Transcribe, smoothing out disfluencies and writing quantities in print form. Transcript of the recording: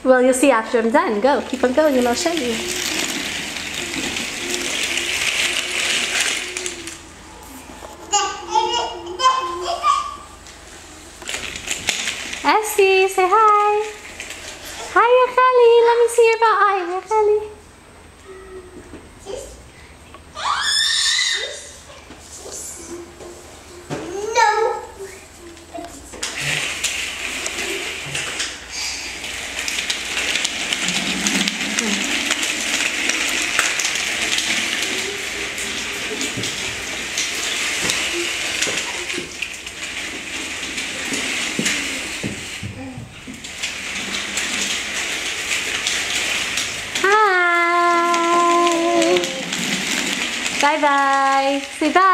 Well, you'll see after I'm done. Go, keep on going and I'll show you. Essie, say hi. Hi, Racheli. Let me see your eye, Racheli. Bye-bye. Say bye.